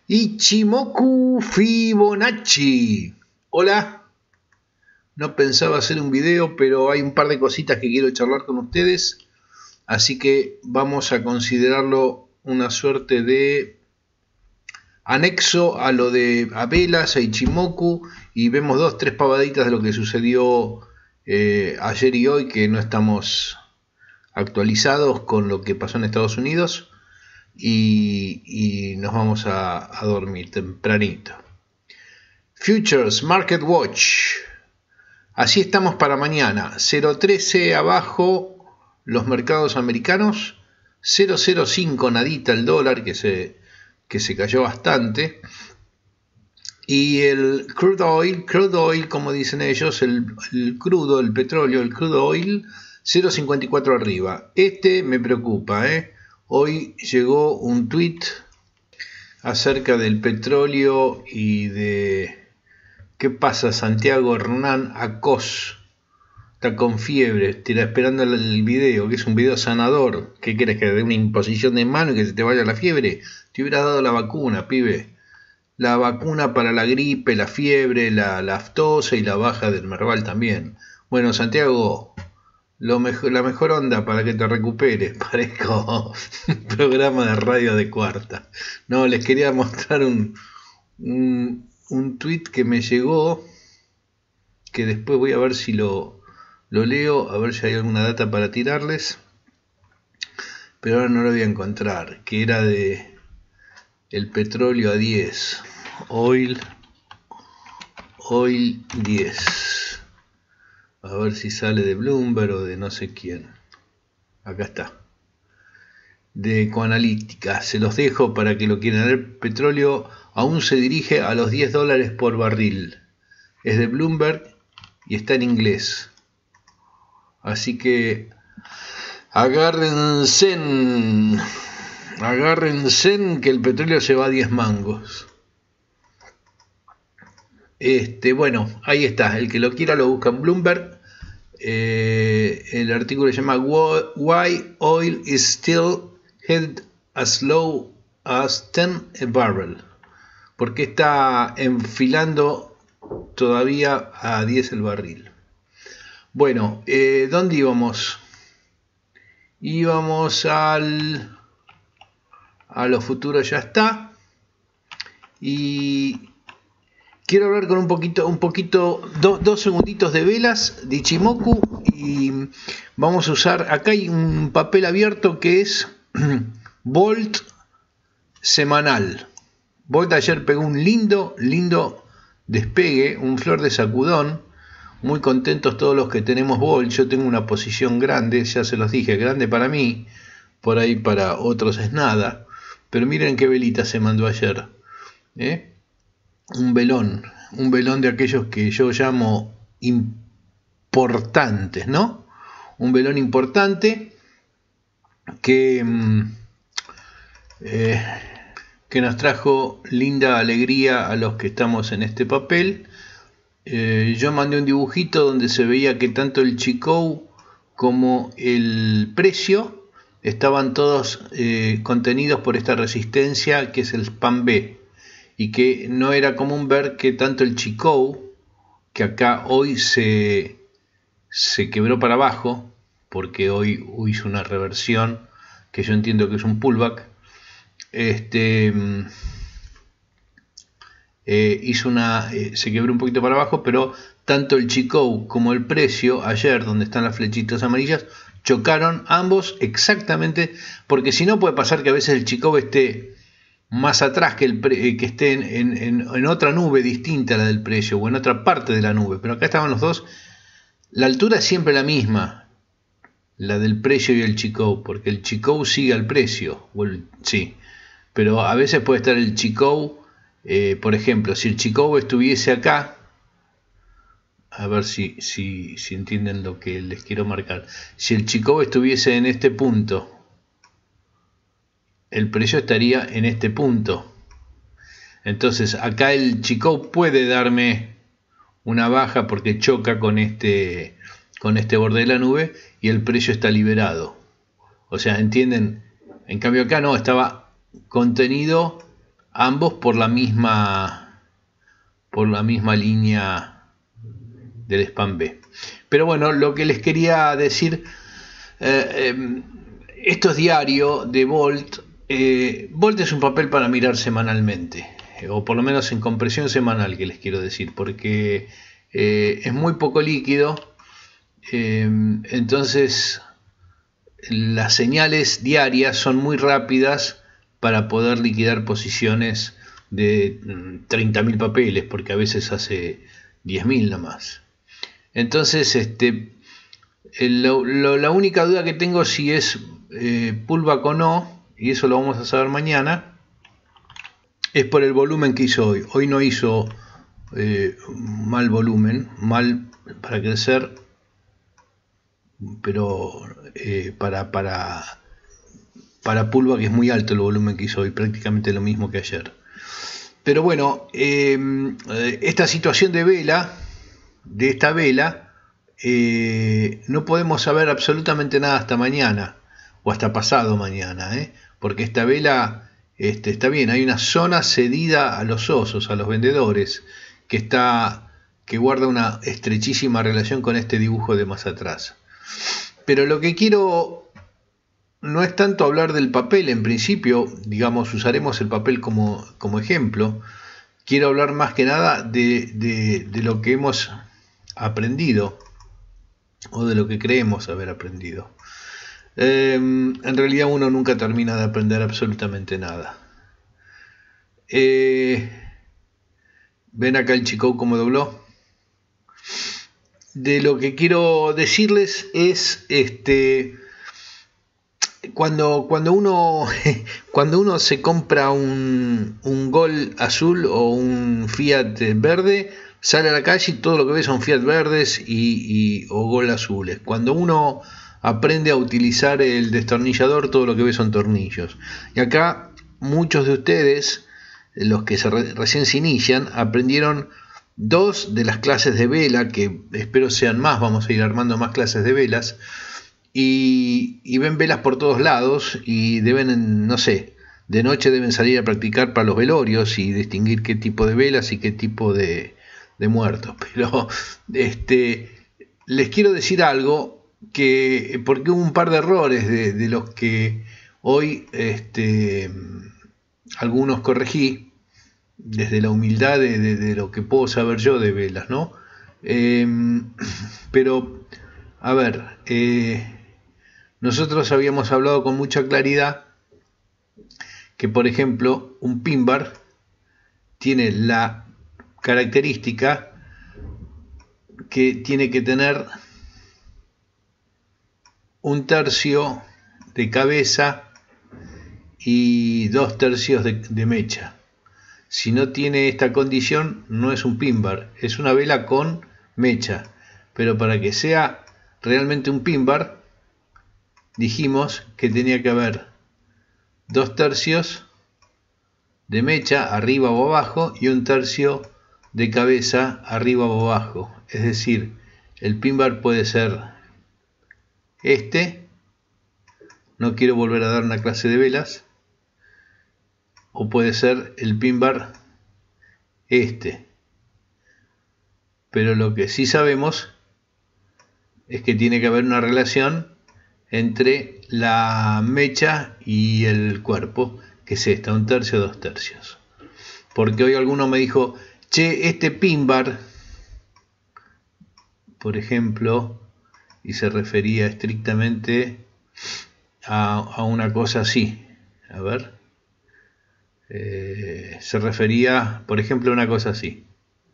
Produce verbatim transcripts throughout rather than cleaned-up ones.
Ichimoku Fibonacci. Hola, no pensaba hacer un video, pero hay un par de cositas que quiero charlar con ustedes, así que vamos a considerarlo una suerte de anexo a lo de a velas, a Ichimoku, y vemos dos, tres pavaditas de lo que sucedió eh, ayer y hoy, que no estamos actualizados con lo que pasó en Estados Unidos. Y, y nos vamos a, a dormir tempranito. Futures Market Watch. Así estamos para mañana. cero trece abajo los mercados americanos. cero cero cinco nadita el dólar, que se, que se cayó bastante. Y el crude oil, crude oil como dicen ellos, el, el crudo, el petróleo, el crude oil, cero cincuenta y cuatro arriba. Este me preocupa, ¿eh? Hoy llegó un tweet acerca del petróleo y de qué pasa. Santiago Hernán Acos está con fiebre, está esperando el video, que es un video sanador. ¿Qué quieres, que dé una imposición de mano y que se te vaya la fiebre? Te hubieras dado la vacuna, pibe. La vacuna para la gripe, la fiebre, la lactosa y la baja del Merval también. Bueno, Santiago, Lo mejor, la mejor onda para que te recuperes. Parezco un programa de radio de cuarta. No, les quería mostrar un, un, un tweet que me llegó, que después voy a ver si lo, lo leo, a ver si hay alguna data para tirarles, pero ahora no lo voy a encontrar, que era de el petróleo a diez, oil, oil diez. A ver si sale de Bloomberg o de no sé quién. Acá está. De Ecoanalítica. Se los dejo para que lo quieran ver. Petróleo aún se dirige a los diez dólares por barril. Es de Bloomberg y está en inglés. Así que agárrense. Agárrense que el petróleo se va a diez mangos. Este, bueno, ahí está. El que lo quiera lo busca en Bloomberg. Eh, el artículo se llama Why Oil is Still Headed as Low as ten a Barrel. ¿Por qué está enfilando todavía a diez el barril? Bueno, eh, ¿dónde íbamos? Íbamos al a los futuros, ya está. Y quiero hablar con un poquito, un poquito, do, dos segunditos de velas de Ichimoku, y vamos a usar, acá hay un papel abierto que es Volt semanal. Volt ayer pegó un lindo, lindo despegue, un flor de sacudón. Muy contentos todos los que tenemos Volt. Yo tengo una posición grande, ya se los dije, grande para mí, por ahí para otros es nada. Pero miren qué velita se mandó ayer, ¿eh? Un velón, un velón de aquellos que yo llamo importantes, ¿no? Un velón importante que, eh, que nos trajo linda alegría a los que estamos en este papel. Eh, yo mandé un dibujito donde se veía que tanto el Chikou como el precio estaban todos eh, contenidos por esta resistencia que es el Span B. Y que no era común ver que tanto el Chikou, que acá hoy se, se quebró para abajo, porque hoy hizo una reversión, que yo entiendo que es un pullback, este, eh, hizo una, eh, se quebró un poquito para abajo, pero tanto el Chikou como el precio, ayer, donde están las flechitas amarillas, chocaron ambos exactamente, porque si no puede pasar que a veces el Chikou esté más atrás, que, el pre, que esté en, en, en otra nube distinta a la del precio o en otra parte de la nube, pero acá estaban los dos. La altura es siempre la misma, la del precio y el Chikou, porque el Chikou sigue al precio, o el, sí, pero a veces puede estar el Chikou, eh, por ejemplo, si el Chikou estuviese acá, a ver si, si, si entienden lo que les quiero marcar, si el Chikou estuviese en este punto, el precio estaría en este punto. Entonces acá el Chikou puede darme una baja porque choca con este, con este borde de la nube y el precio está liberado. O sea, ¿entienden? En cambio acá no, estaba contenido ambos por la misma por la misma línea del spam B. Pero bueno, lo que les quería decir, eh, eh, esto es diario de Volt. eh, Volt es un papel para mirar semanalmente, o por lo menos en compresión semanal, que les quiero decir, porque eh, es muy poco líquido. eh, entonces las señales diarias son muy rápidas para poder liquidar posiciones de treinta mil papeles, porque a veces hace diez mil nomás. Entonces, este, lo, lo, la única duda que tengo si es eh, pullback o no, y eso lo vamos a saber mañana, es por el volumen que hizo hoy. Hoy no hizo eh, mal volumen, mal para crecer, pero eh, para, para, para pullback es muy alto el volumen que hizo hoy, prácticamente lo mismo que ayer. Pero bueno, eh, esta situación de vela, de esta vela, eh, no podemos saber absolutamente nada hasta mañana, o hasta pasado mañana, ¿eh? Porque esta vela este, está bien, hay una zona cedida a los osos, a los vendedores, que, está, que guarda una estrechísima relación con este dibujo de más atrás. Pero lo que quiero no es tanto hablar del papel en principio, digamos, usaremos el papel como, como ejemplo. Quiero hablar más que nada de, de, de lo que hemos aprendido, o de lo que creemos haber aprendido. Eh, en realidad uno nunca termina de aprender absolutamente nada. Eh, ¿Ven acá el Chico cómo dobló? De lo que quiero decirles es este... Cuando, cuando, uno, cuando uno se compra un, un Gol azul o un Fiat verde, sale a la calle y todo lo que ve son Fiat verdes y, y, o Gol azules. Cuando uno aprende a utilizar el destornillador, todo lo que ve son tornillos. Y acá muchos de ustedes, los que se re, recién se inician, aprendieron dos de las clases de vela, que espero sean más, vamos a ir armando más clases de velas. Y, y ven velas por todos lados y deben, no sé, de noche deben salir a practicar para los velorios y distinguir qué tipo de velas y qué tipo de, de muertos. Pero este, les quiero decir algo, que porque hubo un par de errores de, de los que hoy este, algunos corregí desde la humildad de, de, de lo que puedo saber yo de velas, ¿no? Eh, pero, a ver... Eh, Nosotros habíamos hablado con mucha claridad que, por ejemplo, un pin bar tiene la característica que tiene que tener un tercio de cabeza y dos tercios de, de mecha. Si no tiene esta condición, no es un pin bar, es una vela con mecha. Pero para que sea realmente un pin bar, dijimos que tenía que haber dos tercios de mecha arriba o abajo y un tercio de cabeza arriba o abajo. Es decir, el pin bar puede ser este, no quiero volver a dar una clase de velas, o puede ser el pin bar este. Pero lo que sí sabemos es que tiene que haber una relación entre la mecha y el cuerpo, que es esta, un tercio, dos tercios. Porque hoy alguno me dijo, che, este pin bar, por ejemplo, y se refería estrictamente a, a una cosa así. A ver, eh, se refería, por ejemplo, a una cosa así.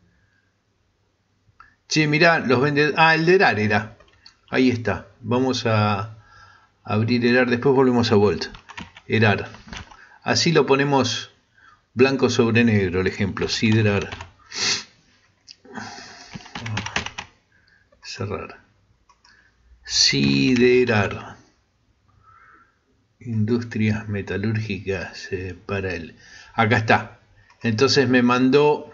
Che, mirá, los vendedores, ah, el de Erar era, ahí está, vamos a abrir Erar, después volvemos a Volt. Erar, así lo ponemos blanco sobre negro, el ejemplo, siderar, cerrar, siderar, industrias metalúrgicas eh, para él. Acá está. Entonces me mandó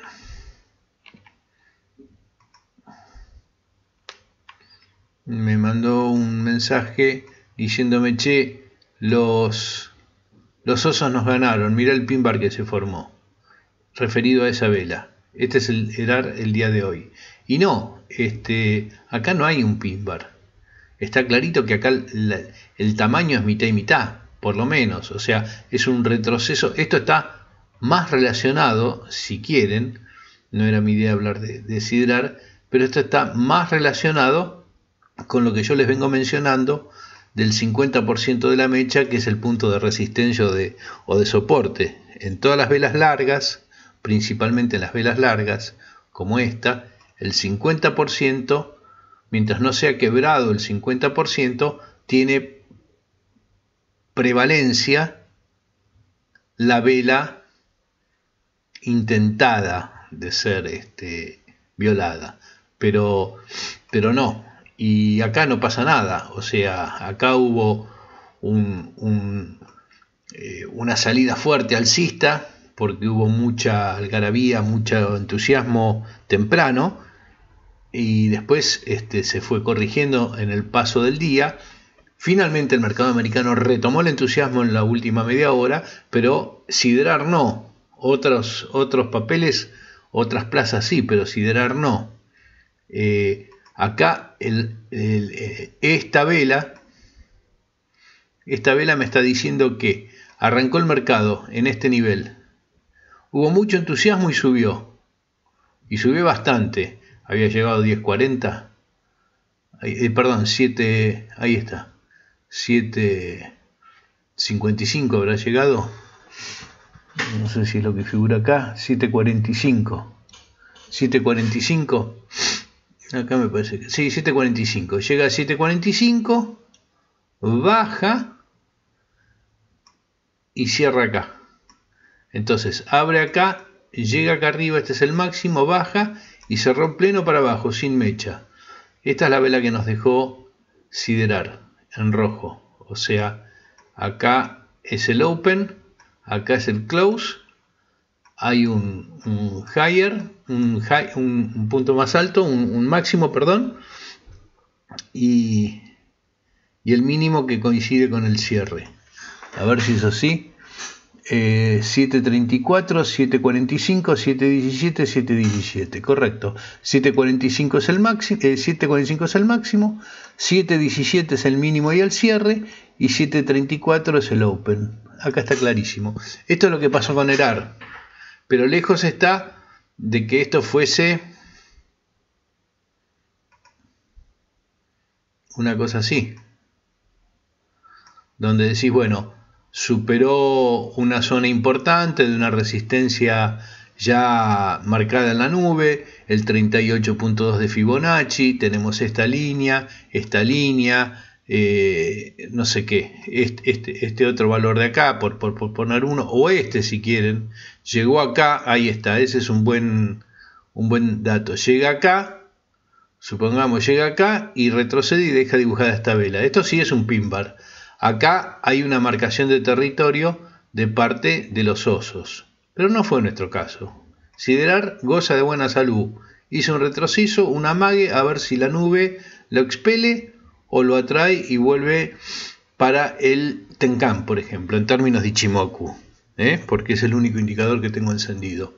me mandó un mensaje diciéndome, che, los, los osos nos ganaron, mirá el pin bar que se formó. referido a esa vela. Este es el ERAR el día de hoy. Y no, este, acá no hay un pin bar. Está clarito que acá el, el tamaño es mitad y mitad, por lo menos. O sea, es un retroceso. Esto está más relacionado, si quieren, no era mi idea hablar de, de siderar, pero esto está más relacionado con lo que yo les vengo mencionando del cincuenta por ciento de la mecha, que es el punto de resistencia o de, o de soporte. En todas las velas largas, principalmente en las velas largas, como esta, el cincuenta por ciento, mientras no sea quebrado el cincuenta por ciento, tiene prevalencia la vela intentada de ser este, violada, pero, pero no, y acá no pasa nada. O sea, acá hubo un, un, eh, una salida fuerte alcista, porque hubo mucha algarabía, mucho entusiasmo temprano, y después este, se fue corrigiendo en el paso del día. Finalmente el mercado americano retomó el entusiasmo en la última media hora, pero siderar no. Otros, otros papeles, otras plazas sí, pero siderar no. Eh, acá el, el, esta vela, esta vela me está diciendo que arrancó el mercado en este nivel. Hubo mucho entusiasmo y subió. Y subió bastante. Había llegado a diez cuarenta. Eh, perdón, siete, ahí está. siete cincuenta y cinco habrá llegado. No sé si es lo que figura acá. siete cuarenta y cinco. siete cuarenta y cinco. Acá me parece que sí, siete cuarenta y cinco. Llega a siete cuarenta y cinco, baja y cierra acá. Entonces abre acá, llega acá arriba, este es el máximo, baja y cerró en pleno para abajo, sin mecha. Esta es la vela que nos dejó siderar en rojo. O sea, acá es el open, acá es el close, hay un, un higher, un, high, un, un punto más alto, un, un máximo, perdón, y, y el mínimo que coincide con el cierre. A ver si es así. Eh, siete treinta y cuatro, siete cuarenta y cinco, siete diecisiete, siete diecisiete, correcto. siete cuarenta y cinco es el máximo, eh, siete cuarenta y cinco es el máximo, siete diecisiete es el mínimo y el cierre, y siete treinta y cuatro es el open. Acá está clarísimo. Esto es lo que pasó con ERAR, pero lejos está de que esto fuese una cosa así, donde decís, bueno, superó una zona importante de una resistencia ya marcada en la nube, el treinta y ocho punto dos de Fibonacci, tenemos esta línea, esta línea, eh, no sé qué, este, este, este otro valor de acá, por, por, por poner uno, o este si quieren, llegó acá, ahí está, ese es un buen, un buen dato, llega acá, supongamos llega acá y retrocede y deja dibujada esta vela. Esto sí es un pin bar. Acá hay una marcación de territorio de parte de los osos, pero no fue nuestro caso. Siderar goza de buena salud, hizo un retroceso, un amague, a ver si la nube lo expele o lo atrae y vuelve para el Tenkan, por ejemplo, en términos de Ichimoku, ¿eh? Porque es el único indicador que tengo encendido.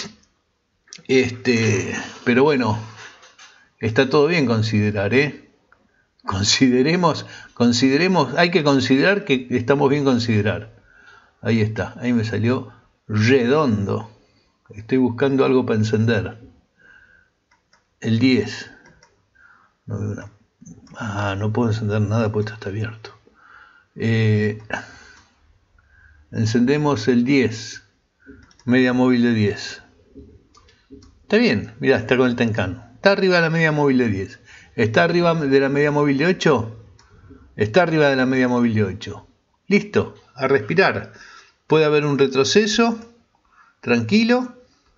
Este, pero bueno, está todo bien considerar, ¿eh? Consideremos, consideremos, hay que considerar que estamos bien considerar. Ahí está, ahí me salió redondo. Estoy buscando algo para encender. El diez. No veo una... Ah, no puedo encender nada porque esto está abierto. Eh, encendemos el diez. Media móvil de diez. Está bien, mirá, está con el Tenkan. Está arriba de la media móvil de diez. ¿Está arriba de la media móvil de ocho? Está arriba de la media móvil de ocho. Listo, a respirar. Puede haber un retroceso, tranquilo.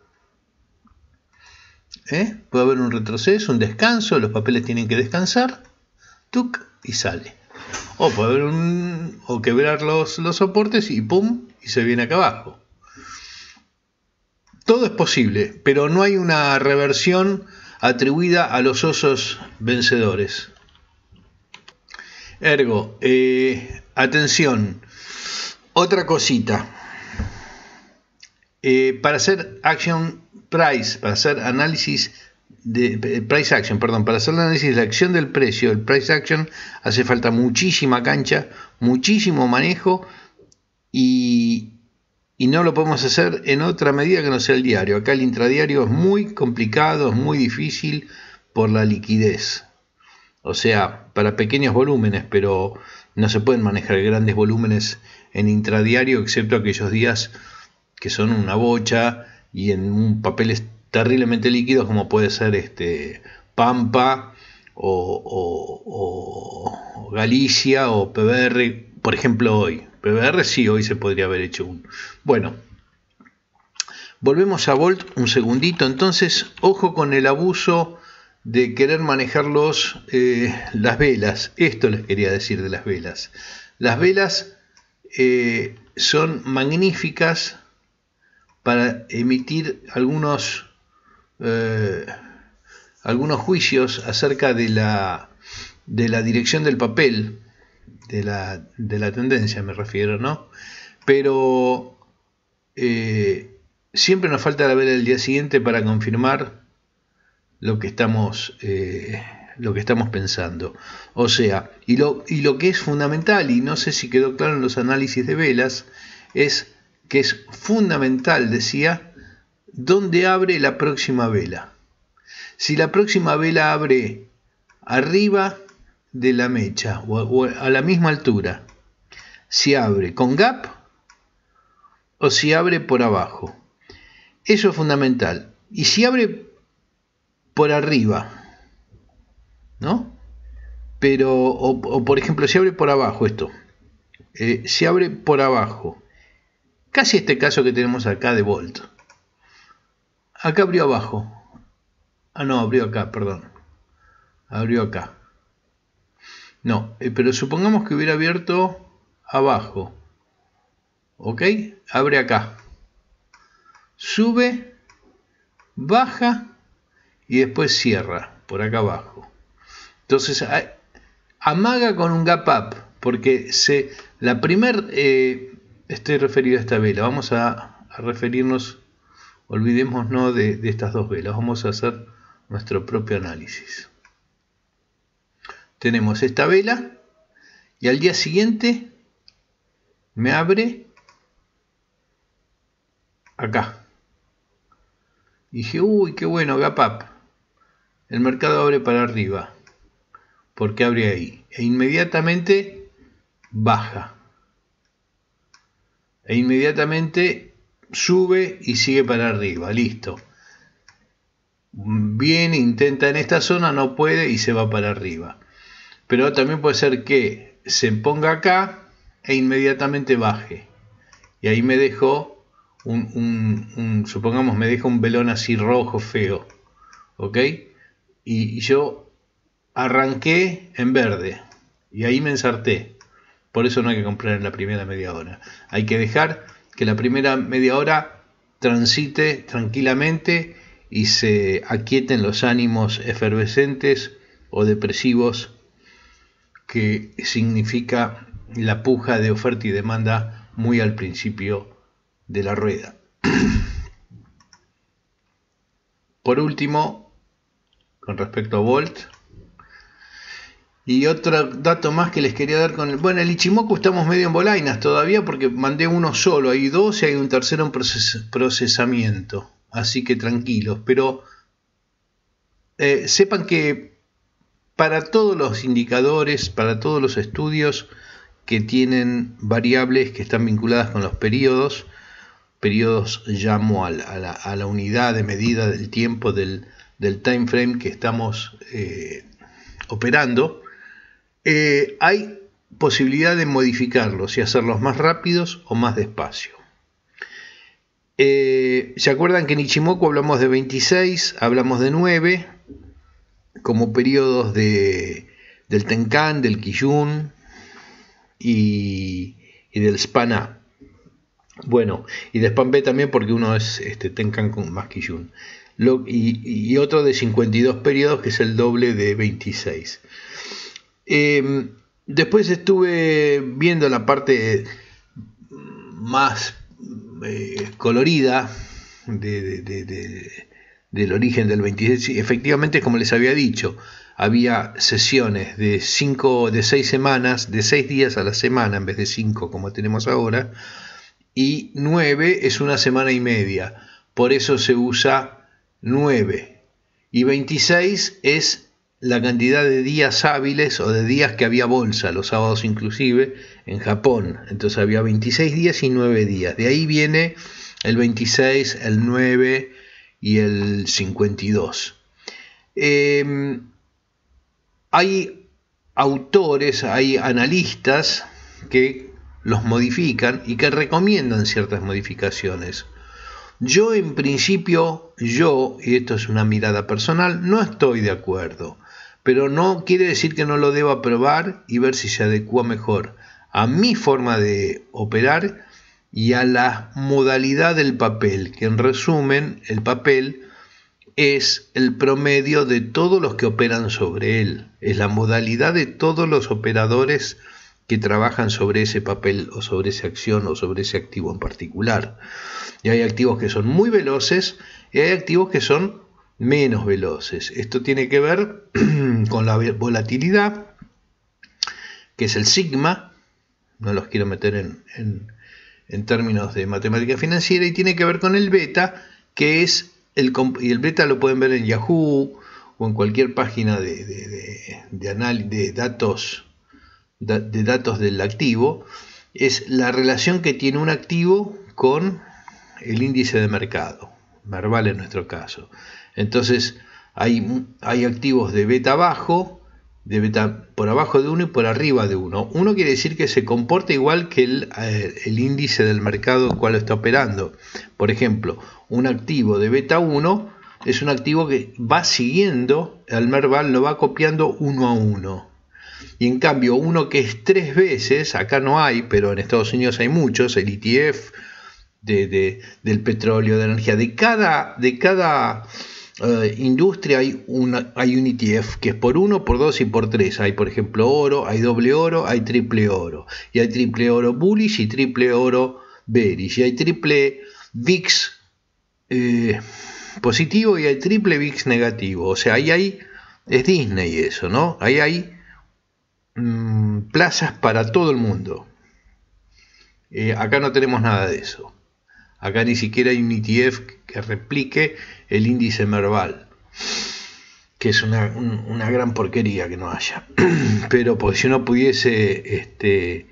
¿Eh? Puede haber un retroceso, un descanso, los papeles tienen que descansar. Tuc, y sale. O puede haber un... o quebrar los, los soportes y pum, y se viene acá abajo. Todo es posible, pero no hay una reversión atribuida a los osos vencedores. Ergo, eh, atención, otra cosita. Eh, para hacer action price, para hacer análisis de price action, perdón, para hacer el análisis de la acción del precio, el price action, hace falta muchísima cancha, muchísimo manejo y, y no lo podemos hacer en otra medida que no sea el diario. Acá el intradiario es muy complicado, es muy difícil por la liquidez. O sea, para pequeños volúmenes, pero no se pueden manejar grandes volúmenes en intradiario, excepto aquellos días que son una bocha y en un papeles terriblemente líquidos como puede ser este Pampa o, o, o Galicia o P B R, por ejemplo hoy. P B R sí, hoy se podría haber hecho un... Bueno, volvemos a Volt un segundito. Entonces, ojo con el abuso de querer manejar los, eh, las velas. Esto les quería decir de las velas. Las velas eh, son magníficas para emitir algunos, eh, algunos juicios acerca de la, de la dirección del papel, de la, de la tendencia me refiero, ¿no? Pero eh, siempre nos falta la vela del día siguiente para confirmar lo que estamos, eh, lo que estamos pensando. O sea, y lo, y lo que es fundamental, y no sé si quedó claro en los análisis de velas, es que es fundamental, decía, dónde abre la próxima vela. Si la próxima vela abre arriba de la mecha o, o a la misma altura, si abre con gap o si abre por abajo. Eso es fundamental. Y si abre por arriba, ¿no? Pero, o, o por ejemplo, si abre por abajo esto, eh, si abre por abajo, casi este caso que tenemos acá de Volt. Acá abrió abajo. Ah, no, abrió acá, perdón. Abrió acá. No, eh, pero supongamos que hubiera abierto abajo. ¿Ok? Abre acá. Sube, baja y después cierra por acá abajo. Entonces, amaga con un gap up, porque se, la primer... Eh, estoy referido a esta vela. Vamos a, a referirnos, olvidémonos de, de estas dos velas. Vamos a hacer nuestro propio análisis. Tenemos esta vela y al día siguiente me abre acá. Y dije, uy, qué bueno, gap up. El mercado abre para arriba. Porque abre ahí. E inmediatamente baja. E inmediatamente sube y sigue para arriba, listo. Viene, intenta en esta zona, no puede y se va para arriba. Pero también puede ser que se ponga acá e inmediatamente baje. Y ahí me dejó un, un, un supongamos me deja un velón así rojo feo. ¿Ok? Y, y yo arranqué en verde. Y ahí me ensarté. Por eso no hay que comprar en la primera media hora. Hay que dejar que la primera media hora transite tranquilamente y se aquieten los ánimos efervescentes o depresivos que significa la puja de oferta y demanda muy al principio de la rueda. Por último, con respecto a Volt, y otro dato más que les quería dar con el... Bueno, el Ichimoku estamos medio en bolainas todavía porque mandé uno solo, hay dos y hay un tercero en proces procesamiento, así que tranquilos, pero eh, sepan que para todos los indicadores, para todos los estudios que tienen variables que están vinculadas con los periodos, periodos llamo a la, a la, a la unidad de medida del tiempo del, del time frame que estamos eh, operando, Eh, hay posibilidad de modificarlos y hacerlos más rápidos o más despacio. Eh, ¿Se acuerdan que en Ichimoku hablamos de veintiséis, hablamos de nueve como periodos de, del Tenkan, del Kijun y, y del Span A? Bueno, y de Span B también porque uno es este, Tenkan con más Kijun. Lo, y, y otro de cincuenta y dos periodos que es el doble de veintiséis. Eh, después estuve viendo la parte más eh, colorida de, de, de, de, del origen del veintiséis. Efectivamente, como les había dicho, había sesiones de cinco, de seis semanas, de seis días a la semana en vez de cinco como tenemos ahora, y nueve es una semana y media, por eso se usa nueve, y veintiséis es la cantidad de días hábiles o de días que había bolsa, los sábados inclusive, en Japón. Entonces había veintiséis días y nueve días. De ahí viene el veintiséis, el nueve y el cincuenta y dos. Eh, hay autores, hay analistas que los modifican y que recomiendan ciertas modificaciones. Yo en principio, yo, y esto es una mirada personal, no estoy de acuerdo, pero no quiere decir que no lo deba probar y ver si se adecua mejor a mi forma de operar y a la modalidad del papel, que en resumen el papel es el promedio de todos los que operan sobre él, es la modalidad de todos los operadores que trabajan sobre ese papel o sobre esa acción o sobre ese activo en particular. Y hay activos que son muy veloces y hay activos que son menos veloces. Esto tiene que ver con la volatilidad, que es el sigma, no los quiero meter en, en, en términos de matemática financiera, y tiene que ver con el beta, que es el, y el beta lo pueden ver en Yahoo o en cualquier página de, de, de, de, anal, de datos de datos del activo, es la relación que tiene un activo con el índice de mercado, Merval en nuestro caso. Entonces hay, hay activos de beta bajo, de beta por abajo de uno y por arriba de uno. Uno quiere decir que se comporta igual que el, eh, el índice del mercado el cual está operando. Por ejemplo, un activo de beta uno es un activo que va siguiendo al Merval, lo va copiando uno a uno. Y en cambio uno que es tres veces, acá no hay, pero en Estados Unidos hay muchos, el E T F de, de, del petróleo, de energía, de cada, de cada uh, industria hay, una, hay un E T F que es por uno, por dos y por tres. Hay por ejemplo oro, hay doble oro, hay triple oro, y hay triple oro bullish y triple oro bearish, y hay triple V I X eh, positivo y hay triple V I X negativo. O sea, ahí hay, es Disney eso, ¿no? Ahí hay plazas para todo el mundo. Eh, acá no tenemos nada de eso. Acá ni siquiera hay un E T F que replique el índice Merval, que es una, un, una gran porquería que no haya. Pero pues si uno pudiese este,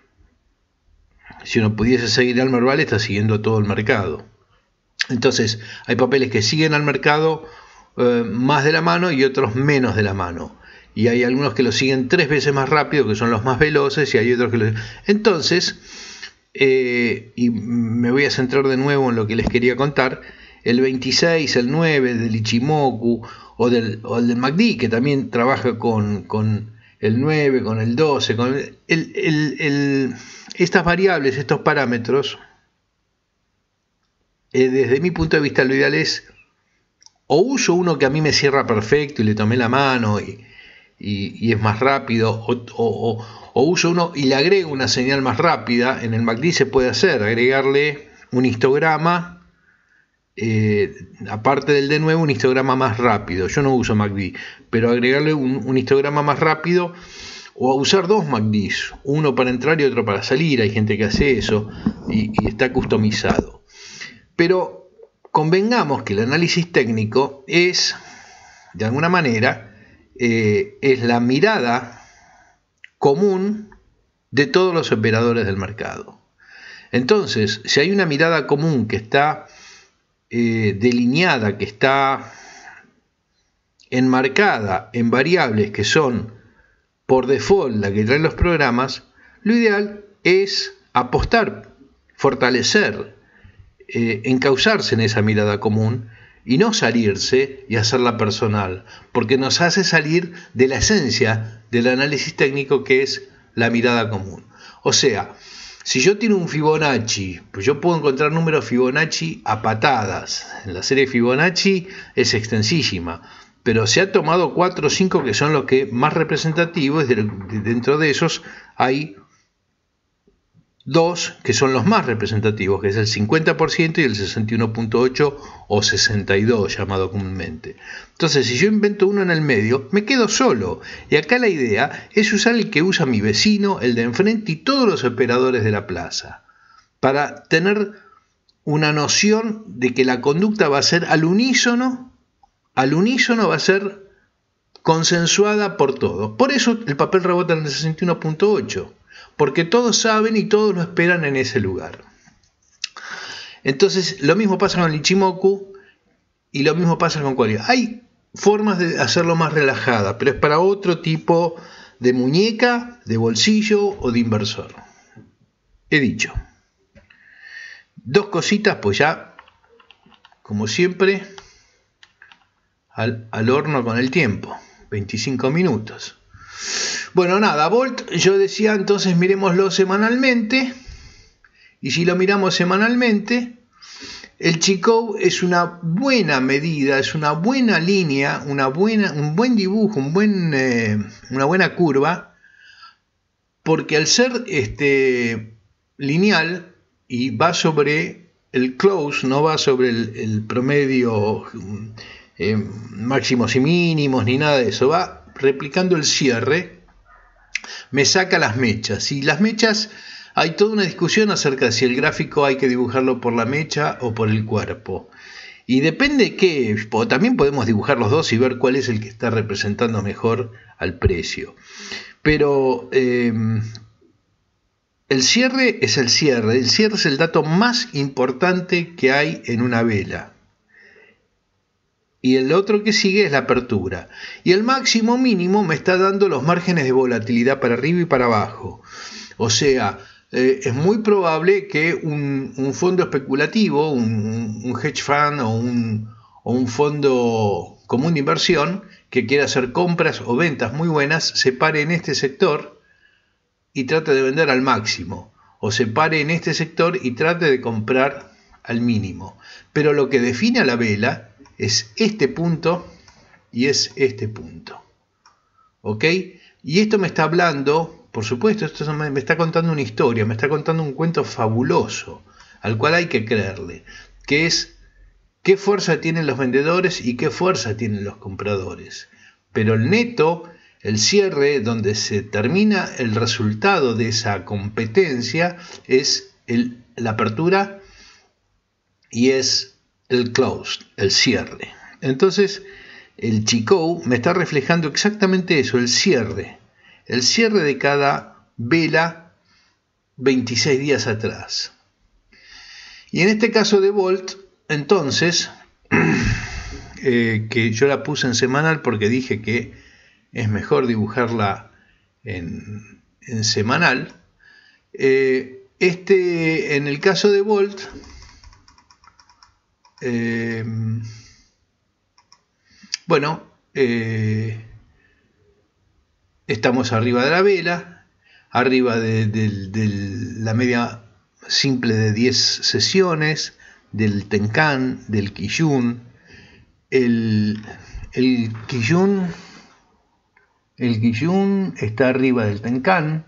si uno pudiese seguir al Merval, está siguiendo todo el mercado. Entonces hay papeles que siguen al mercado eh, más de la mano y otros menos de la mano. Y hay algunos que lo siguen tres veces más rápido, que son los más veloces, y hay otros que lo... Entonces, eh, y me voy a centrar de nuevo en lo que les quería contar, el veintiséis, el nueve del Ichimoku, o del, o el del M A C D, que también trabaja con, con el nueve, con el doce, con el, el, el, el, estas variables, estos parámetros, eh, desde mi punto de vista lo ideal es, o uso uno que a mí me cierra perfecto y le tomé la mano y... Y, y es más rápido, o, o, o, o uso uno y le agrego una señal más rápida. En el M A C D se puede hacer, agregarle un histograma, eh, aparte del de nuevo, un histograma más rápido. Yo no uso M A C D, pero agregarle un, un histograma más rápido, o usar dos M A C Ds, uno para entrar y otro para salir. Hay gente que hace eso y, y está customizado. Pero convengamos que el análisis técnico es, de alguna manera, Eh, es la mirada común de todos los operadores del mercado. Entonces, si hay una mirada común que está eh, delineada, que está enmarcada en variables que son por default la que traen los programas, lo ideal es apostar, fortalecer, eh, encauzarse en esa mirada común y no salirse y hacerla personal, porque nos hace salir de la esencia del análisis técnico, que es la mirada común. O sea, si yo tengo un Fibonacci, pues yo puedo encontrar números Fibonacci a patadas. En la serie Fibonacci es extensísima, pero se ha tomado cuatro o cinco que son los que más representativos. Dentro de esos hay dos que son los más representativos, que es el cincuenta por ciento y el sesenta y uno punto ocho o sesenta y dos llamado comúnmente. Entonces, si yo invento uno en el medio, me quedo solo. Y acá la idea es usar el que usa mi vecino, el de enfrente y todos los operadores de la plaza, para tener una noción de que la conducta va a ser al unísono, al unísono va a ser consensuada por todos. Por eso el papel rebota en el sesenta y uno punto ocho. Porque todos saben y todos lo esperan en ese lugar. Entonces, lo mismo pasa con el Ichimoku y lo mismo pasa con Qualia. Hay formas de hacerlo más relajada, pero es para otro tipo de muñeca, de bolsillo o de inversor. He dicho. Dos cositas, pues ya, como siempre, al, al horno con el tiempo. veinticinco minutos. Bueno, nada, Volt, yo decía entonces miremoslo semanalmente, y si lo miramos semanalmente, el Chikou es una buena medida, es una buena línea, una buena, un buen dibujo, un buen, eh, una buena curva, porque al ser este, lineal y va sobre el close, no va sobre el, el promedio eh, máximos y mínimos ni nada de eso, va replicando el cierre, me saca las mechas. Y las mechas, hay toda una discusión acerca de si el gráfico hay que dibujarlo por la mecha o por el cuerpo. Y depende qué, también podemos dibujar los dos y ver cuál es el que está representando mejor al precio. Pero eh, el cierre es el cierre. El cierre es el dato más importante que hay en una vela. Y el otro que sigue es la apertura. Y el máximo mínimo me está dando los márgenes de volatilidad para arriba y para abajo. O sea, eh, es muy probable que un, un fondo especulativo, un, un hedge fund o un, o un fondo común de inversión que quiera hacer compras o ventas muy buenas, se pare en este sector y trate de vender al máximo. O se pare en este sector y trate de comprar al mínimo. Pero lo que define a la vela es este punto y es este punto. ¿Ok? Y esto me está hablando, por supuesto, esto me está contando una historia, me está contando un cuento fabuloso, al cual hay que creerle, que es qué fuerza tienen los vendedores y qué fuerza tienen los compradores. Pero el neto, el cierre, donde se termina el resultado de esa competencia, es el, la apertura y es el close, el cierre. Entonces, el Chikou me está reflejando exactamente eso, el cierre. El cierre de cada vela veintiséis días atrás. Y en este caso de Volt, entonces, eh, que yo la puse en semanal porque dije que es mejor dibujarla en, en semanal. Eh, este, en el caso de Volt, Eh, bueno, eh, estamos arriba de la vela, arriba de, de, de la media simple de diez sesiones, del Tenkan, del Kijun. El, el Kijun, el Kijun está arriba del Tenkan,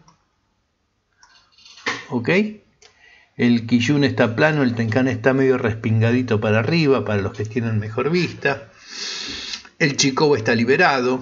¿ok? El Kijun está plano, el Tenkan está medio respingadito para arriba, para los que tienen mejor vista. El Chikou está liberado.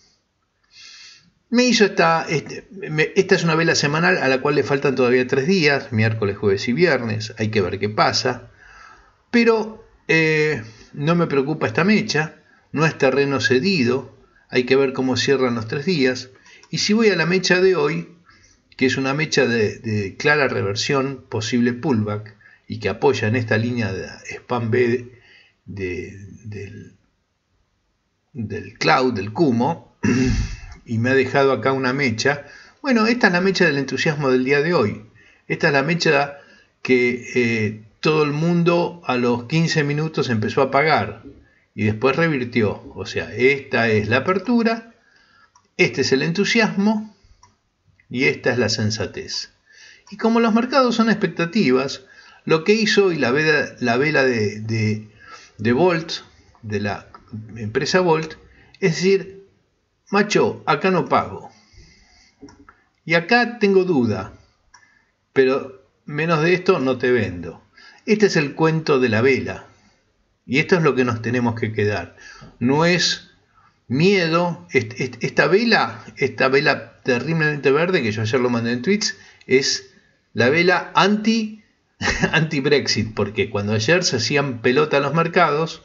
Me hizo esta, este, me, esta es una vela semanal a la cual le faltan todavía tres días, miércoles, jueves y viernes. Hay que ver qué pasa. Pero eh, no me preocupa esta mecha, no es terreno cedido. Hay que ver cómo cierran los tres días. Y si voy a la mecha de hoy, que es una mecha de, de clara reversión, posible pullback, y que apoya en esta línea de spam B de, de, del, del cloud, del Kumo, y me ha dejado acá una mecha. Bueno, esta es la mecha del entusiasmo del día de hoy. Esta es la mecha que eh, todo el mundo a los quince minutos empezó a pagar y después revirtió. O sea, esta es la apertura, este es el entusiasmo, y esta es la sensatez. Y como los mercados son expectativas, lo que hizo hoy la vela, la vela de, de, de Volt, de la empresa Volt, es decir, macho, acá no pago. Y acá tengo duda, pero menos de esto no te vendo. Este es el cuento de la vela. Y esto es lo que nos tenemos que quedar. No es miedo. Esta vela, esta vela terriblemente verde, que yo ayer lo mandé en tweets, es la vela anti, anti-Brexit. Porque cuando ayer se hacían pelota los mercados,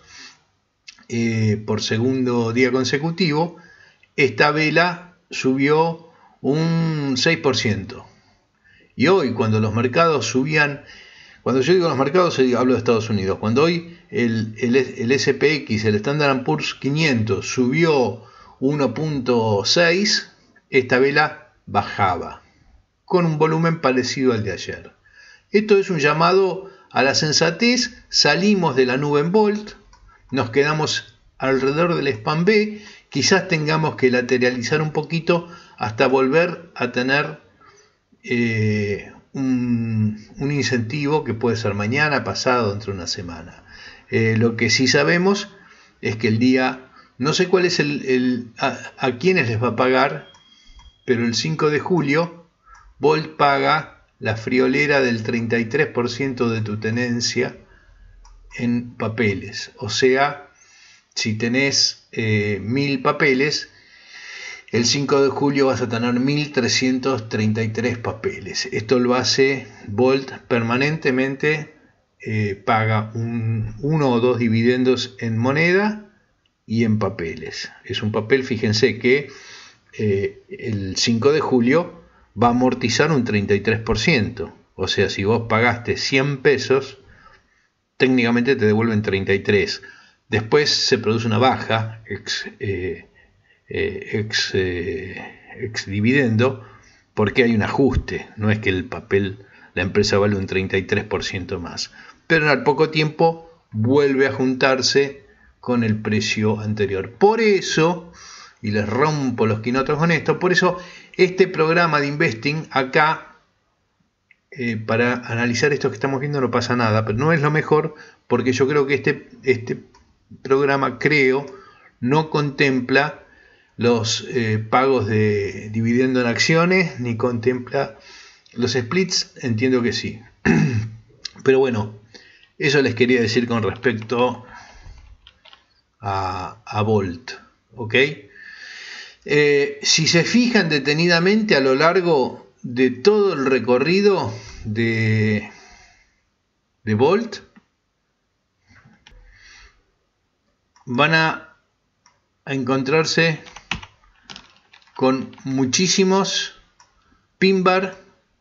eh, por segundo día consecutivo, esta vela subió un seis por ciento. Y hoy, cuando los mercados subían, cuando yo digo los mercados, hablo de Estados Unidos, cuando hoy el, el, el S P X, el Standard and Poor's quinientos, subió uno punto seis, esta vela bajaba, con un volumen parecido al de ayer. Esto es un llamado a la sensatez. Salimos de la nube en Volt, nos quedamos alrededor del spam B, quizás tengamos que lateralizar un poquito hasta volver a tener eh, un, un incentivo que puede ser mañana, pasado, dentro de una semana. Eh, lo que sí sabemos es que el día, no sé cuál es el, el a, a quiénes les va a pagar, pero el cinco de julio Volt paga la friolera del treinta y tres por ciento de tu tenencia en papeles. O sea, si tenés eh, mil papeles, el cinco de julio vas a tener mil trescientos treinta y tres papeles. Esto lo hace Volt permanentemente, eh, paga un, uno o dos dividendos en moneda y en papeles. Es un papel, fíjense que eh, el cinco de julio va a amortizar un treinta y tres por ciento. O sea, si vos pagaste cien pesos, técnicamente te devuelven treinta y tres. Después se produce una baja, ex, eh, eh, ex, eh, ex dividendo, porque hay un ajuste. No es que el papel, la empresa vale un treinta y tres por ciento más. Pero al poco tiempo vuelve a juntarse con el precio anterior. Por eso, y les rompo los quinotos con esto, por eso este programa de investing acá, eh, para analizar esto que estamos viendo no pasa nada, pero no es lo mejor, porque yo creo que este, este programa, creo, no contempla los eh, pagos de dividendo en acciones, ni contempla los splits, entiendo que sí. Pero bueno, eso les quería decir con respecto a, a Volt, ¿ok? Eh, si se fijan detenidamente a lo largo de todo el recorrido de, de Volt, van a, a encontrarse con muchísimos pin bar,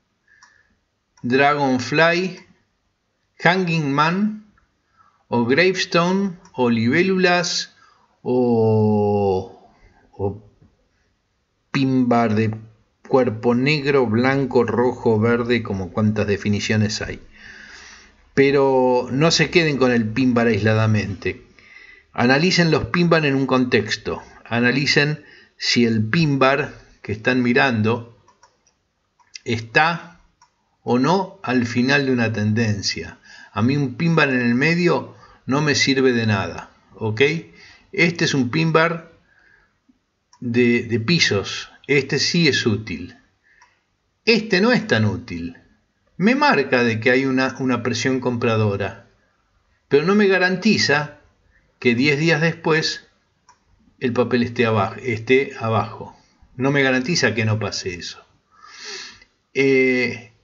Dragonfly, Hanging Man, o Gravestone, o libélulas, o, o pin bar de cuerpo negro, blanco, rojo, verde, como cuantas definiciones hay. Pero no se queden con el pin bar aisladamente. Analicen los pin bar en un contexto. Analicen si el pin bar que están mirando está o no al final de una tendencia. A mí un pin bar en el medio no me sirve de nada, ¿ok? Este es un pin bar de, de pisos. Este sí es útil. Este no es tan útil. Me marca de que hay una, una presión compradora, pero no me garantiza que diez días después el papel esté abajo, esté abajo. No me garantiza que no pase eso. Eh,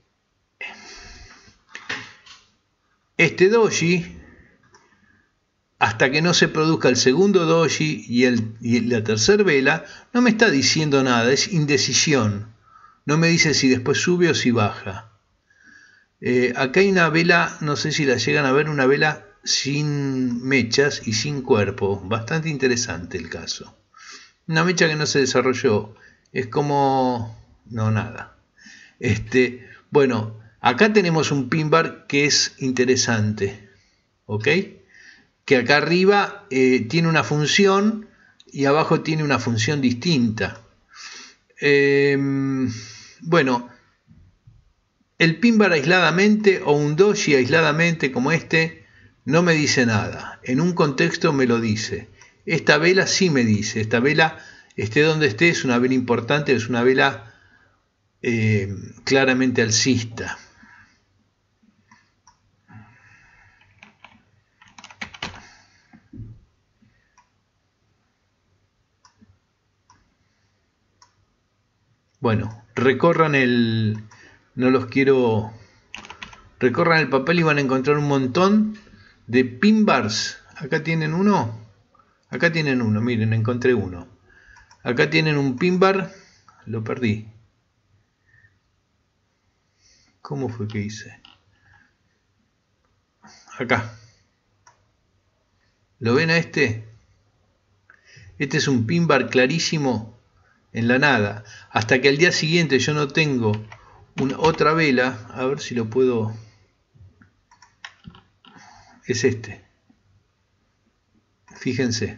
este doji, hasta que no se produzca el segundo doji y, el, y la tercera vela, no me está diciendo nada, es indecisión. No me dice si después sube o si baja. Eh, acá hay una vela, no sé si la llegan a ver, una vela sin mechas y sin cuerpo. Bastante interesante el caso. Una mecha que no se desarrolló. Es como... no, nada. Este, bueno, acá tenemos un pin bar que es interesante. ¿Ok? Que acá arriba eh, tiene una función y abajo tiene una función distinta. Eh, bueno, el pin bar aisladamente o un doji aisladamente como este no me dice nada. En un contexto me lo dice. Esta vela sí me dice. Esta vela, esté donde esté, es una vela importante, es una vela eh, claramente alcista. Bueno, recorran el... No los quiero... Recorran el papel y van a encontrar un montón de pin bars. Acá tienen uno. Acá tienen uno, miren, encontré uno. Acá tienen un pin bar. Lo perdí. ¿Cómo fue que hice? Acá. ¿Lo ven a este? Este es un pin bar clarísimo en la nada. Hasta que al día siguiente yo no tengo una, otra vela. A ver si lo puedo... Es este. Fíjense.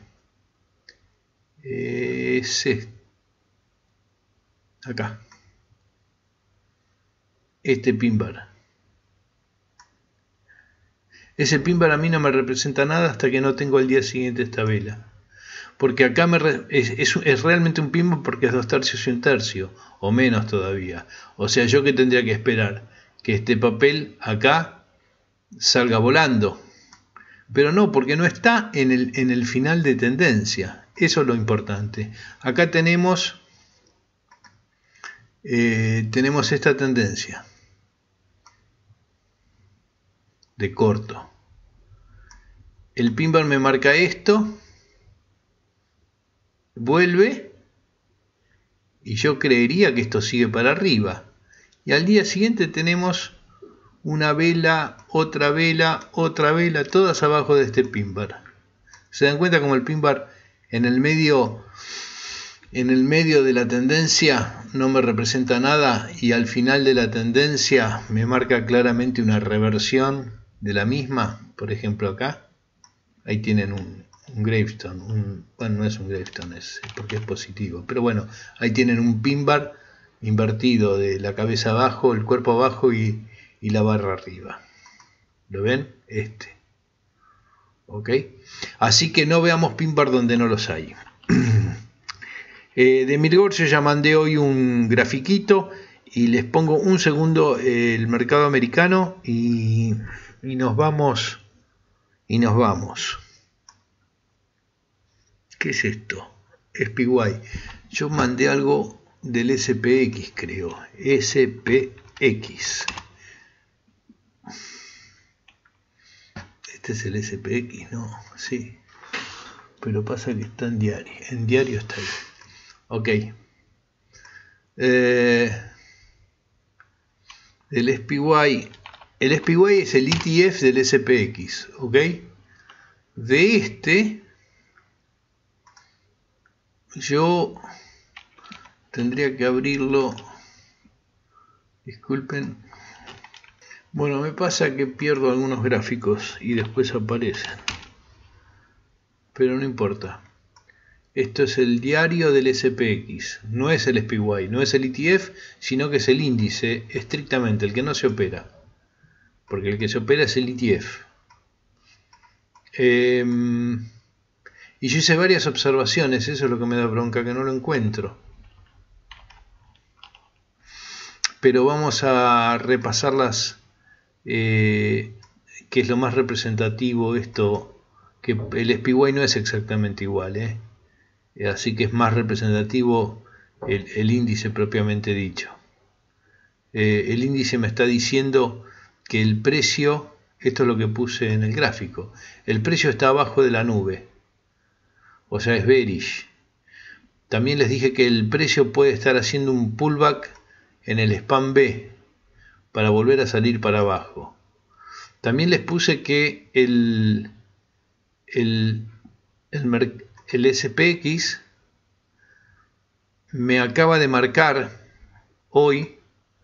Es este. Acá. Este pin bar. Ese pin bar a mí no me representa nada hasta que no tengo al día siguiente esta vela. Porque acá me re, es, es, es realmente un pin bar porque es dos tercios y un tercio. O menos todavía. O sea, yo que tendría que esperar que este papel acá salga volando. Pero no, porque no está en el, en el final de tendencia. Eso es lo importante. Acá tenemos, eh, tenemos esta tendencia de corto. El pin bar me marca esto, vuelve, y yo creería que esto sigue para arriba. Y al día siguiente tenemos una vela, otra vela, otra vela, todas abajo de este pin bar. Se dan cuenta como el pin bar en el medio, en el medio de la tendencia no me representa nada y al final de la tendencia me marca claramente una reversión de la misma. Por ejemplo acá, ahí tienen un, un gravestone, un, bueno, no es un gravestone, es porque es positivo, pero bueno, ahí tienen un pin bar invertido de la cabeza abajo, el cuerpo abajo y y la barra arriba. ¿Lo ven? Este. ¿Ok? Así que no veamos pin bar donde no los hay. eh, de Mirgor yo ya mandé hoy un grafiquito y les pongo un segundo eh, el mercado americano y, y nos vamos y nos vamos. ¿Qué es esto? S P Y. Yo mandé algo del S P X, creo. S P X. Este es el S P X, ¿no? Sí. Pero pasa que está en diario. En diario está ahí. Ok. Eh, el S P Y. El S P Y es el E T F del S P X. Ok. De este, yo tendría que abrirlo. Disculpen. Bueno, me pasa que pierdo algunos gráficos y después aparecen. Pero no importa. Esto es el diario del S P X. No es el S P Y, no es el E T F, sino que es el índice estrictamente, el que no se opera. Porque el que se opera es el E T F. Eh, y yo hice varias observaciones, eso es lo que me da bronca, que no lo encuentro. Pero vamos a repasarlas. Eh, que es lo más representativo esto, que el S P Y no es exactamente igual, ¿eh? Así que es más representativo el, el índice propiamente dicho. Eh, el índice me está diciendo que el precio, esto es lo que puse en el gráfico, el precio está abajo de la nube, o sea es bearish. También les dije que el precio puede estar haciendo un pullback en el span B para volver a salir para abajo. También les puse que el, el, el, el S P X me acaba de marcar hoy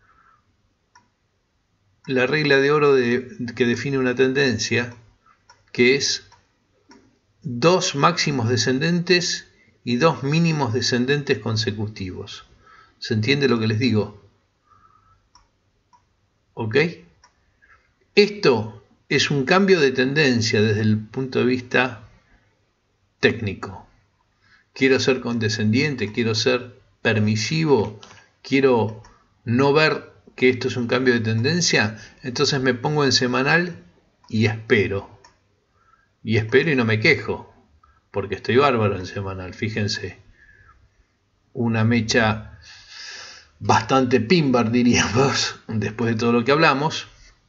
la regla de oro de, que define una tendencia, que es dos máximos descendentes y dos mínimos descendentes consecutivos. ¿Se entiende lo que les digo? ¿Ok? Esto es un cambio de tendencia desde el punto de vista técnico. Quiero ser condescendiente, quiero ser permisivo, quiero no ver que esto es un cambio de tendencia, entonces me pongo en semanal y espero. Y espero y no me quejo, porque estoy bárbaro en semanal, fíjense. Una mecha bastante pimbar, diríamos, después de todo lo que hablamos.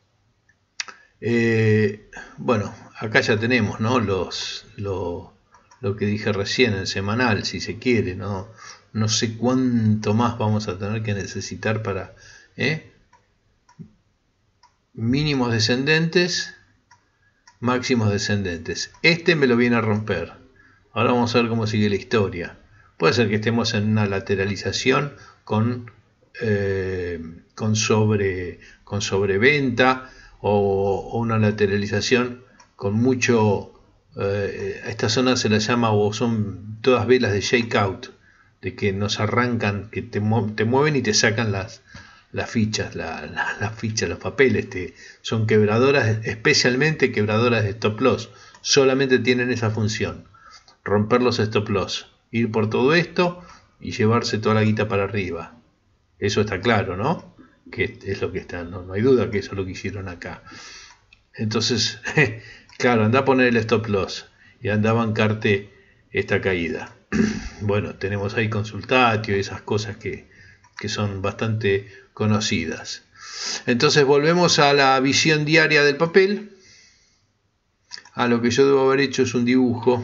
Eh, bueno, acá ya tenemos, ¿no? Los, lo, lo que dije recién, el semanal, si se quiere, ¿no? No sé cuánto más vamos a tener que necesitar para... ¿eh? Mínimos descendentes, máximos descendentes. Este me lo viene a romper. Ahora vamos a ver cómo sigue la historia. Puede ser que estemos en una lateralización con, eh, con, sobre, con sobreventa o, o una lateralización con mucho... Eh, a esta zona se la llama, o son todas velas de shakeout, de que nos arrancan, que te, te mueven y te sacan las, las fichas, la, la, las fichas, los papeles, te, son quebradoras, especialmente quebradoras de stop loss, solamente tienen esa función, romper los stop loss, ir por todo esto y llevarse toda la guita para arriba. Eso está claro, ¿no? Que es lo que está, no, no hay duda que eso es lo que hicieron acá. Entonces, claro, anda a poner el stop loss y anda a bancarte esta caída. Bueno, tenemos ahí consultatio y esas cosas que, que son bastante conocidas. Entonces volvemos a la visión diaria del papel. A lo que yo debo haber hecho es un dibujo.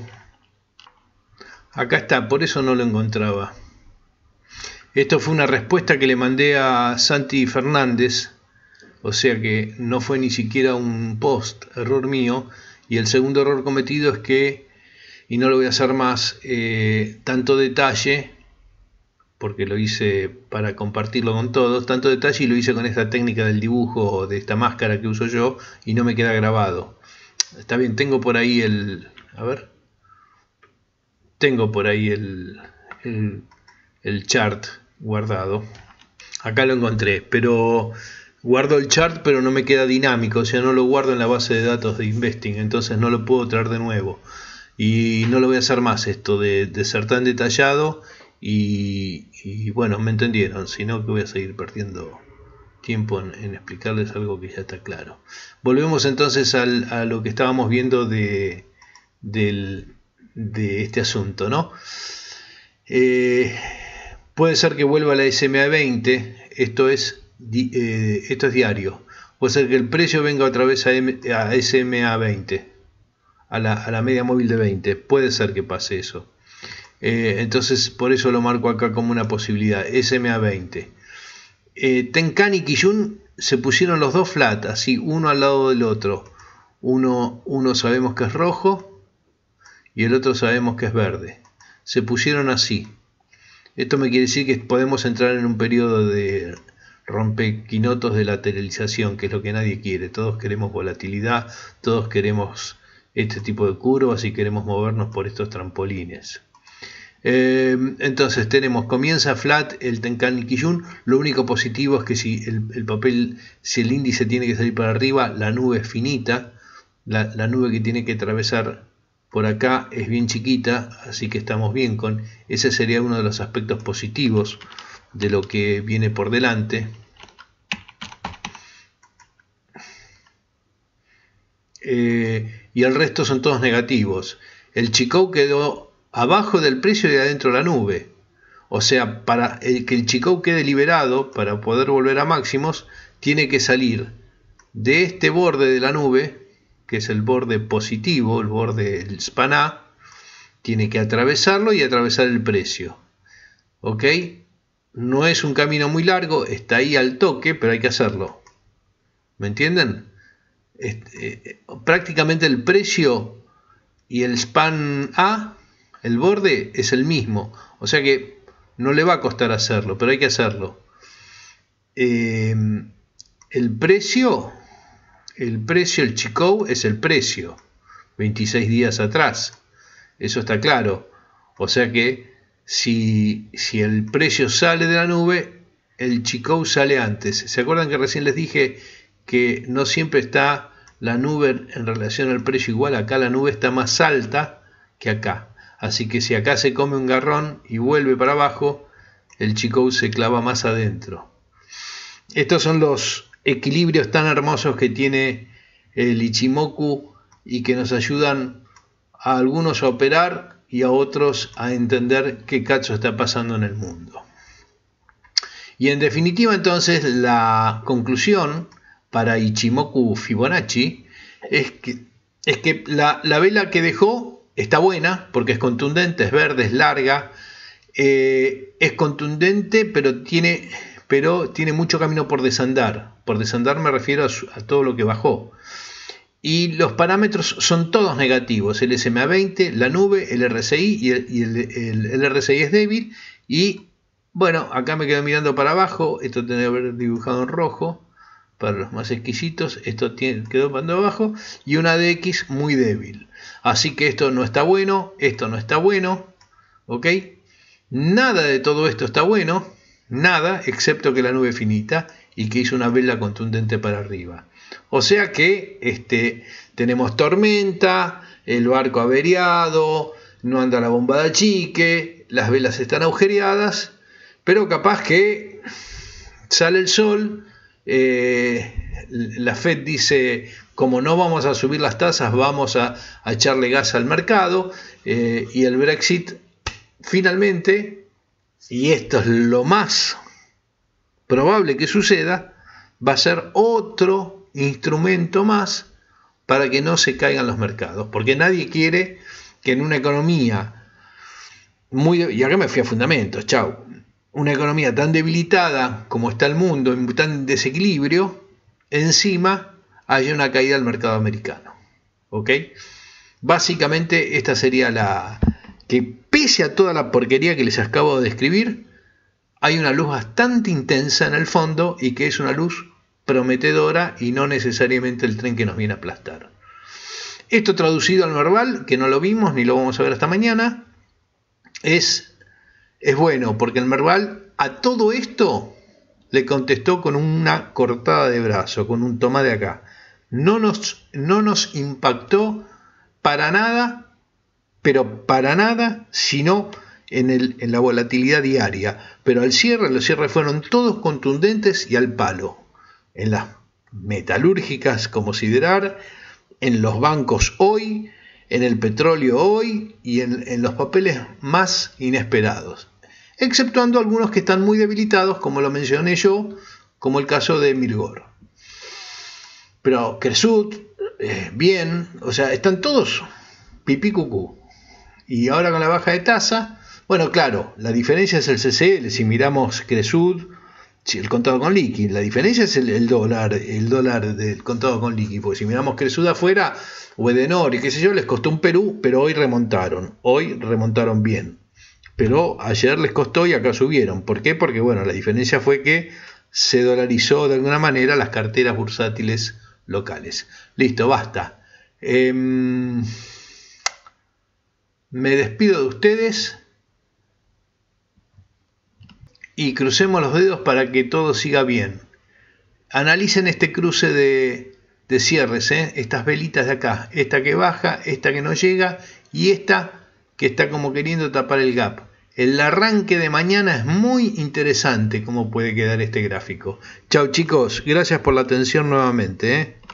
Acá está, por eso no lo encontraba. Esto fue una respuesta que le mandé a Santi Fernández. O sea que no fue ni siquiera un post, error mío. Y el segundo error cometido es que, y no lo voy a hacer más, eh, tanto detalle, porque lo hice para compartirlo con todos, tanto detalle y lo hice con esta técnica del dibujo, de esta máscara que uso yo, y no me queda grabado. Está bien, tengo por ahí el... a ver. Tengo por ahí el, el, el chart guardado. Acá lo encontré, pero... guardo el chart pero no me queda dinámico, o sea, no lo guardo en la base de datos de Investing, entonces no lo puedo traer de nuevo. Y no lo voy a hacer más esto de, de ser tan detallado y, y bueno, me entendieron, sino que voy a seguir perdiendo tiempo en, en explicarles algo que ya está claro. Volvemos entonces al, a lo que estábamos viendo de, del, de este asunto, ¿no? Eh, puede ser que vuelva a la S M A veinte, esto es... Eh, esto es diario. Puede ser que el precio venga otra vez a, M, a S M A veinte, a la, a la media móvil de veinte. Puede ser que pase eso. Eh, entonces, por eso lo marco acá como una posibilidad. S M A veinte. Eh, Tenkan y Kijun se pusieron los dos flat, así, uno al lado del otro. Uno, uno sabemos que es rojo y el otro sabemos que es verde. Se pusieron así. Esto me quiere decir que podemos entrar en un periodo de rompequinotos de lateralización, que es lo que nadie quiere. Todos queremos volatilidad, todos queremos este tipo de curvas y queremos movernos por estos trampolines. Eh, entonces tenemos, comienza flat el Tenkan y Kijun. Lo único positivo es que si el, el papel, si el índice tiene que salir para arriba, la nube es finita, la, la nube que tiene que atravesar por acá es bien chiquita, así que estamos bien con ese. Sería uno de los aspectos positivos de lo que viene por delante. Eh, y el resto son todos negativos. El Chikou quedó abajo del precio y adentro de la nube. O sea, para el que el Chikou quede liberado, para poder volver a máximos, tiene que salir de este borde de la nube, que es el borde positivo, el borde del span A, tiene que atravesarlo y atravesar el precio. ¿Ok? No es un camino muy largo, está ahí al toque, pero hay que hacerlo. ¿Me entienden? Este, eh, prácticamente el precio y el span A, el borde, es el mismo. O sea que no le va a costar hacerlo, pero hay que hacerlo. Eh, el precio, el precio, el Chikou es el precio. veintiséis días atrás. Eso está claro. O sea que Si, si el precio sale de la nube, el Chikou sale antes. ¿Se acuerdan que recién les dije que no siempre está la nube en relación al precio igual? Acá la nube está más alta que acá. Así que si acá se come un garrón y vuelve para abajo, el Chikou se clava más adentro. Estos son los equilibrios tan hermosos que tiene el Ichimoku y que nos ayudan a algunos a operar y a otros a entender qué cacho está pasando en el mundo. Y en definitiva, entonces, la conclusión para Ichimoku Fibonacci es que, es que la, la vela que dejó está buena porque es contundente, es verde, es larga, eh, es contundente, pero tiene, pero tiene mucho camino por desandar. Por desandar me refiero a, su, a todo lo que bajó. Y los parámetros son todos negativos, el S M A veinte, la nube, el R S I, y el, y el, el, el R S I es débil, y bueno, acá me quedo mirando para abajo, esto tendría que haber dibujado en rojo, para los más exquisitos, esto tiene, quedó para abajo, y una D X muy débil. Así que esto no está bueno, esto no está bueno, ¿ok? Nada de todo esto está bueno, nada, excepto que la nube finita, y que hizo una vela contundente para arriba. O sea que este, tenemos tormenta, el barco averiado, no anda la bomba de achique, las velas están agujereadas, pero capaz que sale el sol, eh, la Fed dice, como no vamos a subir las tasas, vamos a, a echarle gas al mercado, eh, y el Brexit finalmente, y esto es lo más probable que suceda, va a ser otro instrumento más para que no se caigan los mercados, porque nadie quiere que en una economía muy, y acá me fui a fundamentos, chau, una economía tan debilitada como está el mundo, en tan desequilibrio, encima haya una caída del mercado americano, ¿ok? Básicamente esta sería la, que pese a toda la porquería que les acabo de describir, hay una luz bastante intensa en el fondo y que es una luz prometedora y no necesariamente el tren que nos viene a aplastar. Esto traducido al verbal, que no lo vimos ni lo vamos a ver hasta mañana, es, es bueno porque el verbal a todo esto le contestó con una cortada de brazo, con un toma de acá. No nos, no nos impactó para nada, pero para nada, sino en, el, en la volatilidad diaria. Pero al cierre, los cierres fueron todos contundentes y al palo. En las metalúrgicas como Siderar, en los bancos hoy, en el petróleo hoy y en, en los papeles más inesperados. Exceptuando algunos que están muy debilitados, como lo mencioné yo, como el caso de Mirgor. Pero Cresut, eh, bien, o sea, están todos pipí cucú. Y ahora con la baja de tasa, bueno, claro, la diferencia es el C C L, si miramos Cresut, el contado con liqui, la diferencia es el, el dólar, el dólar del contado con liqui, porque si miramos Cresut afuera, o Edenor y qué sé yo, les costó un Perú, pero hoy remontaron, hoy remontaron bien. Pero ayer les costó y acá subieron. ¿Por qué? Porque bueno, la diferencia fue que se dolarizó de alguna manera las carteras bursátiles locales. Listo, basta. Eh, me despido de ustedes y crucemos los dedos para que todo siga bien. Analicen este cruce de, de cierres, ¿eh? Estas velitas de acá, esta que baja, esta que no llega y esta que está como queriendo tapar el gap. El arranque de mañana es muy interesante cómo puede quedar este gráfico. Chao chicos, gracias por la atención nuevamente, ¿eh?